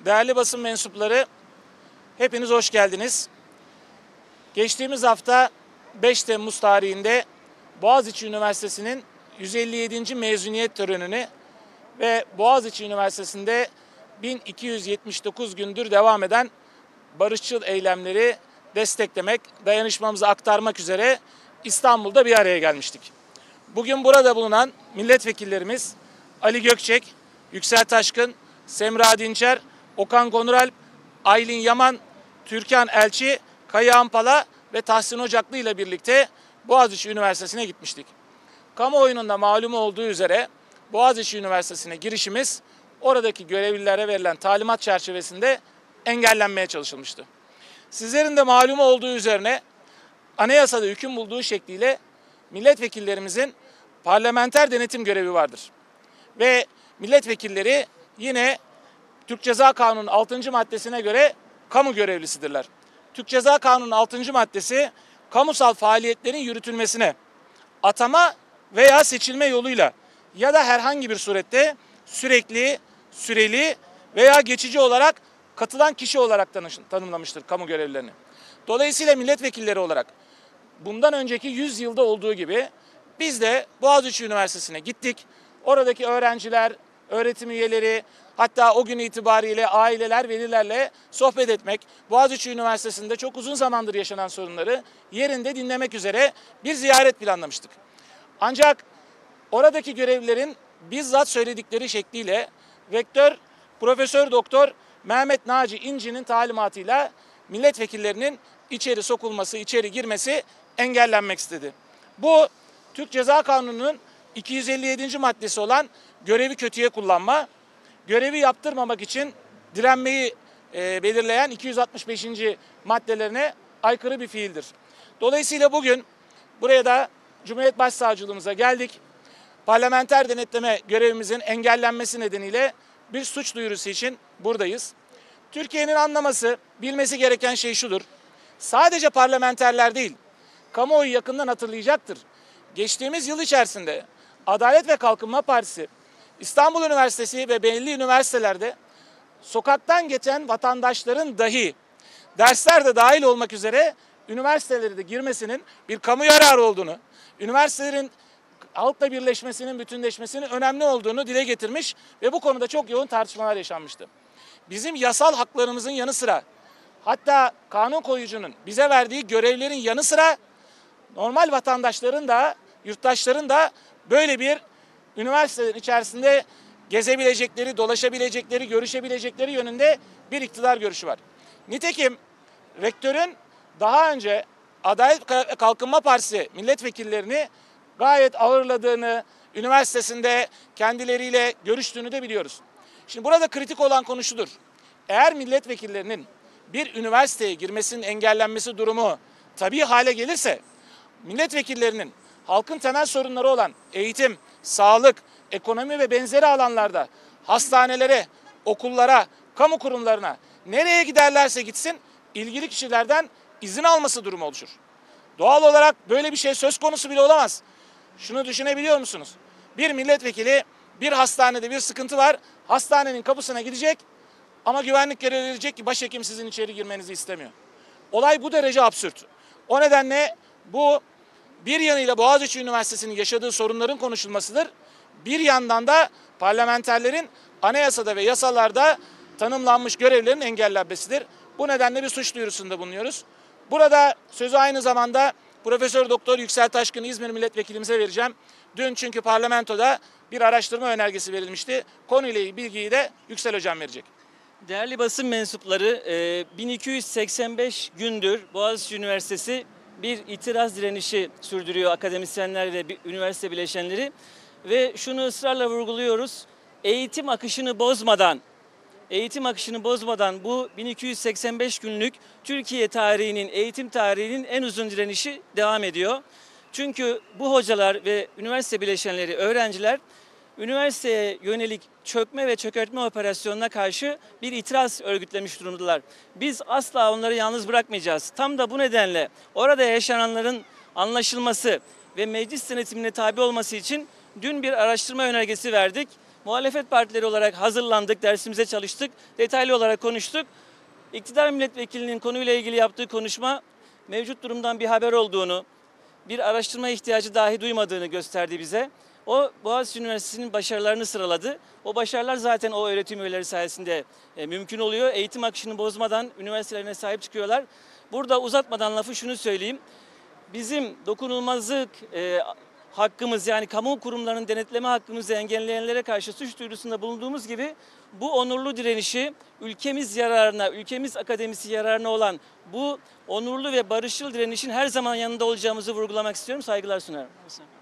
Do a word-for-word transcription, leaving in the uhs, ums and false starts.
Değerli basın mensupları, hepiniz hoş geldiniz. Geçtiğimiz hafta beş Temmuz tarihinde Boğaziçi Üniversitesi'nin yüz elli yedinci mezuniyet törenini ve Boğaziçi Üniversitesi'nde bin iki yüz yetmiş dokuz gündür devam eden barışçıl eylemleri desteklemek, dayanışmamızı aktarmak üzere İstanbul'da bir araya gelmiştik. Bugün burada bulunan milletvekillerimiz Ali Gökçek, Yüksel Taşkın, Semra Dinçer, Okan Konuralp, Aylin Yaman, Türkan Elçi, Kaya Ampala ve Tahsin Ocaklı ile birlikte Boğaziçi Üniversitesi'ne gitmiştik. Kamuoyunun da malumu olduğu üzere Boğaziçi Üniversitesi'ne girişimiz oradaki görevlilere verilen talimat çerçevesinde engellenmeye çalışılmıştı. Sizlerin de malumu olduğu üzerine anayasada hüküm bulduğu şekliyle milletvekillerimizin parlamenter denetim görevi vardır. Ve milletvekilleri yine Türk Ceza Kanunu'nun altıncı maddesine göre kamu görevlisidirler. Türk Ceza Kanunu'nun altıncı maddesi kamusal faaliyetlerin yürütülmesine atama veya seçilme yoluyla ya da herhangi bir surette sürekli, süreli veya geçici olarak katılan kişi olarak tanımlamıştır kamu görevlilerini. Dolayısıyla milletvekilleri olarak bundan önceki yüz yılda olduğu gibi biz de Boğaziçi Üniversitesi'ne gittik. Oradaki öğrenciler, öğretim üyeleri, hatta o gün itibariyle aileler, velilerle sohbet etmek, Boğaziçi Üniversitesi'nde çok uzun zamandır yaşanan sorunları yerinde dinlemek üzere bir ziyaret planlamıştık. Ancak oradaki görevlilerin bizzat söyledikleri şekliyle Rektör Profesör Doktor Mehmet Naci İnci'nin talimatıyla milletvekillerinin içeri sokulması, içeri girmesi engellenmek istedi. Bu Türk Ceza Kanunu'nun iki yüz elli yedinci maddesi olan görevi kötüye kullanma, görevi yaptırmamak için direnmeyi e, belirleyen iki yüz altmış beşinci maddelerine aykırı bir fiildir. Dolayısıyla bugün buraya da Cumhuriyet Başsavcılığımıza geldik. Parlamenter denetleme görevimizin engellenmesi nedeniyle bir suç duyurusu için buradayız. Türkiye'nin anlaması, bilmesi gereken şey şudur. Sadece parlamenterler değil, kamuoyu yakından hatırlayacaktır. Geçtiğimiz yıl içerisinde Adalet ve Kalkınma Partisi, İstanbul Üniversitesi ve belli üniversitelerde sokaktan geçen vatandaşların dahi derslerde dahil olmak üzere üniversitelere de girmesinin bir kamu yararı olduğunu, üniversitelerin halkla birleşmesinin, bütünleşmesinin önemli olduğunu dile getirmiş ve bu konuda çok yoğun tartışmalar yaşanmıştı. Bizim yasal haklarımızın yanı sıra, hatta kanun koyucunun bize verdiği görevlerin yanı sıra normal vatandaşların da, yurttaşların da böyle bir üniversitelerin içerisinde gezebilecekleri, dolaşabilecekleri, görüşebilecekleri yönünde bir iktidar görüşü var. Nitekim rektörün daha önce Adalet ve Kalkınma Partisi milletvekillerini gayet ağırladığını, üniversitesinde kendileriyle görüştüğünü de biliyoruz. Şimdi burada kritik olan konu şudur. Eğer milletvekillerinin bir üniversiteye girmesinin engellenmesi durumu tabii hale gelirse, milletvekillerinin halkın temel sorunları olan eğitim, sağlık, ekonomi ve benzeri alanlarda hastanelere, okullara, kamu kurumlarına nereye giderlerse gitsin ilgili kişilerden izin alması durumu oluşur. Doğal olarak böyle bir şey söz konusu bile olamaz. Şunu düşünebiliyor musunuz? Bir milletvekili bir hastanede bir sıkıntı var, hastanenin kapısına gidecek ama güvenlik görevlileri diyecek ki başhekim sizin içeri girmenizi istemiyor. Olay bu derece absürt. O nedenle bu bir yanıyla Boğaziçi Üniversitesi'nin yaşadığı sorunların konuşulmasıdır. Bir yandan da parlamenterlerin anayasada ve yasalarda tanımlanmış görevlerin engellenmesidir. Bu nedenle bir suç duyurusunda bulunuyoruz. Burada sözü aynı zamanda Profesör Doktor Yüksel Taşkın İzmir Milletvekilimize vereceğim. Dün çünkü parlamentoda bir araştırma önergesi verilmişti. Konuyla ilgili bilgiyi de Yüksel Hocam verecek. Değerli basın mensupları, bin iki yüz seksen beş gündür Boğaziçi Üniversitesi bir itiraz direnişi sürdürüyor, akademisyenler ve üniversite bileşenleri. Ve şunu ısrarla vurguluyoruz, eğitim akışını bozmadan, eğitim akışını bozmadan bu bin iki yüz seksen beş günlük Türkiye tarihinin, eğitim tarihinin en uzun direnişi devam ediyor. Çünkü bu hocalar ve üniversite bileşenleri, öğrenciler üniversiteye yönelik çökme ve çökertme operasyonuna karşı bir itiraz örgütlemiş durumdalar. Biz asla onları yalnız bırakmayacağız. Tam da bu nedenle orada yaşananların anlaşılması ve meclis denetimine tabi olması için dün bir araştırma önergesi verdik. muhalefet partileri olarak hazırlandık, dersimize çalıştık, detaylı olarak konuştuk. İktidar milletvekilinin konuyla ilgili yaptığı konuşma mevcut durumdan bir haber olduğunu, bir araştırma ihtiyacı dahi duymadığını gösterdi bize. O Boğaziçi Üniversitesi'nin başarılarını sıraladı. O başarılar zaten o öğretim üyeleri sayesinde e, mümkün oluyor. Eğitim akışını bozmadan üniversitelerine sahip çıkıyorlar. Burada uzatmadan lafı şunu söyleyeyim. Bizim dokunulmazlık e, hakkımız, yani kamu kurumlarının denetleme hakkımızı engelleyenlere karşı suç duyurusunda bulunduğumuz gibi bu onurlu direnişi ülkemiz yararına, ülkemiz akademisi yararına olan bu onurlu ve barışçıl direnişin her zaman yanında olacağımızı vurgulamak istiyorum. Saygılar sunarım.